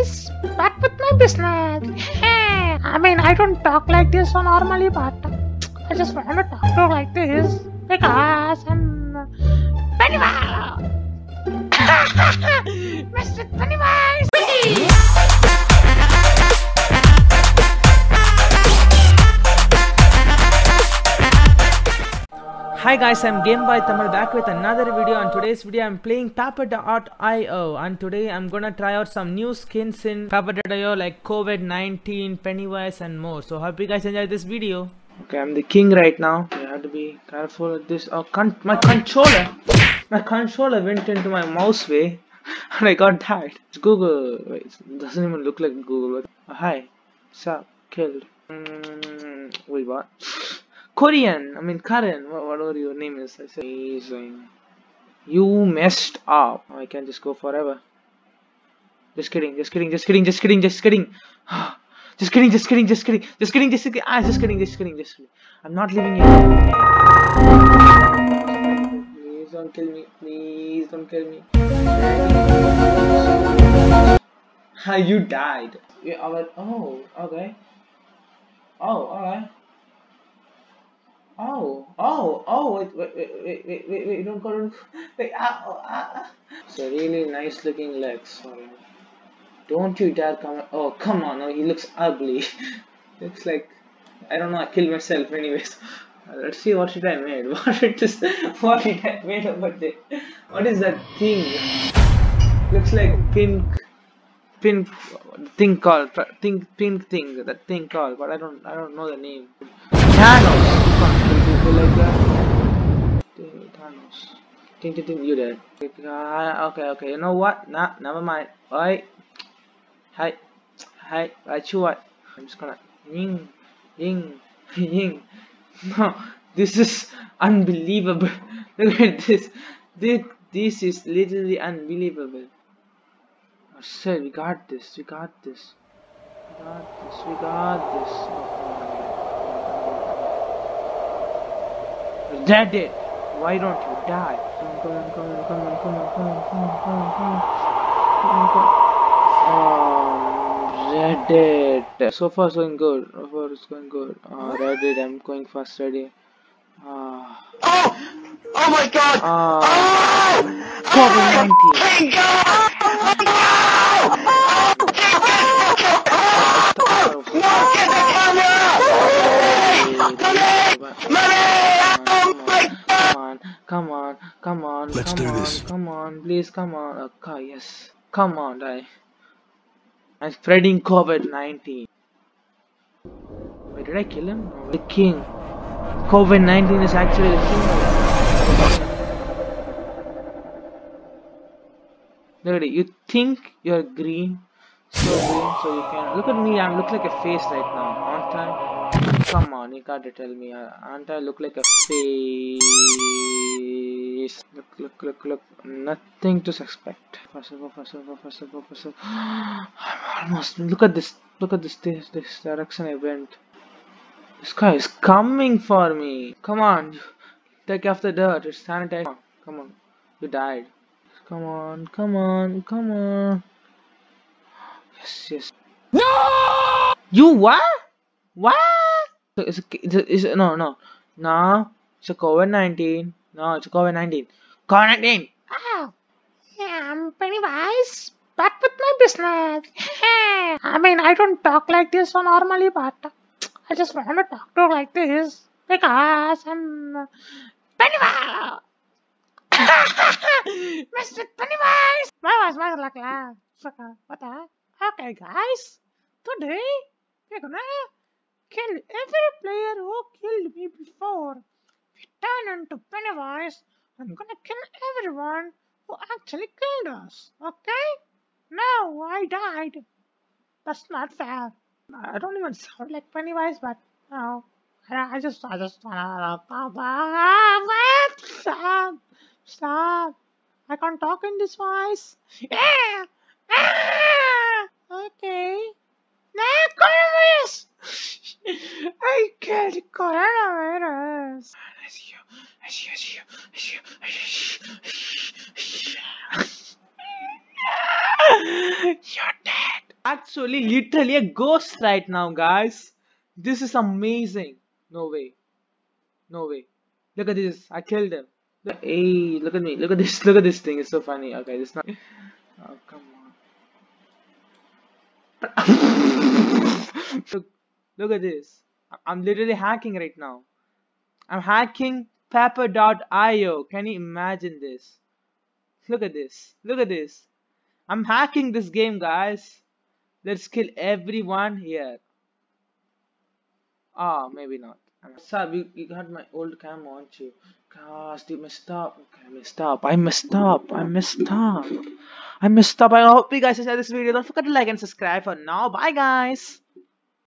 Pennywise, back with my business. I mean, I don't talk like this so normally, but I just want to talk to like this because I'm Pennywise. Mr. Pennywise. Hi guys, I'm Gameboy Tamil back with another video. On today's video I'm playing Paper.io and today I'm gonna try out some new skins in Paper.io like COVID-19, Pennywise and more. So hope you guys enjoy this video. Okay, I'm the king right now. I have to be careful with this. Oh, my controller went into my mouse way and I got that. It's Google. Wait, it doesn't even look like Google. Hi, sup, killed. Wait, what? Korean, I mean Karen, whatever your name is. I said, amazing. You messed up. I can just go forever. Just kidding. Just kidding. Just kidding. Just kidding. Just kidding. Just kidding. Just kidding. Just kidding. Just kidding. Just kidding. Just kidding. Just kidding. Just kidding. I'm not leaving you. Please don't kill me. Please don't kill me. You died. Yeah, oh, okay. Oh, alright. Wait, don't go, wait, It's a really nice looking legs. Don't you dare come, oh, come on, no, he looks ugly. Looks like, I don't know, I killed myself anyways. Let's see what did I made, what did I made over there? What is that thing? Looks like pink thing called, that thing called, but I don't know the name. Thanos! Like that. Thanos. You dead. Okay, you know what? Nah, never mind. Alright. Hi. Right, you what? I'm just gonna ying. No, this is unbelievable. Look at this. This is literally unbelievable. I said, we got this. Dead it! Why don't you die? Come on. Reddit. So far it's going good. Reddit, I'm going fast. Ready. Oh my god! COVID-19. Come on. Let's do this. Come on, please, come on. Okay, yes. Come on, die. I'm spreading COVID-19. Wait, did I kill him? No, the king. COVID-19 is actually the king. Look at it. You think you're green, so you can look at me. I look like a face right now, aren't I? Come on, you gotta tell me, aren't I look like a face? Look. Nothing to suspect. Faster. I'm almost. Look at this direction I went. This guy is coming for me. Come on, take off the dirt. It's sanitized. Come on. You died. Come on. Yes. No! You what? What? No. It's a COVID-19. No, it's a COVID-19. COVID-19. Oh, yeah, I'm Pennywise, back with my business. I mean, I don't talk like this so normally, but I just want to talk to like this because I'm Pennywise. Mr. Pennywise. My like that. What the heck? Okay, guys. Today we're gonna kill every player who killed me before. We turn into Pennywise. I'm gonna kill everyone who actually killed us. Okay? No, I died. That's not fair. I don't even sound like Pennywise, but no. I just wanna stop. I can't talk in this voice. Yeah. Okay. Nah, coronavirus. I killed coronavirus. I see you. You're dead. Actually, literally a ghost right now, guys. This is amazing. No way. No way. Look at this. I killed him. Hey, look at me. Look at this. Look at this thing. It's so funny. Okay, this not. Oh, come on. Look at this. I'm literally hacking right now. I'm hacking pepper.io. Can you imagine this? Look at this. Look at this. I'm hacking this game, guys. Let's kill everyone here. Ah, maybe not. Sir, you got my old cam on you. Gosh, you messed up. Okay, I messed up. I messed up. I messed up. I messed up. I hope you guys enjoyed this video. Don't forget to like and subscribe for now. Bye, guys.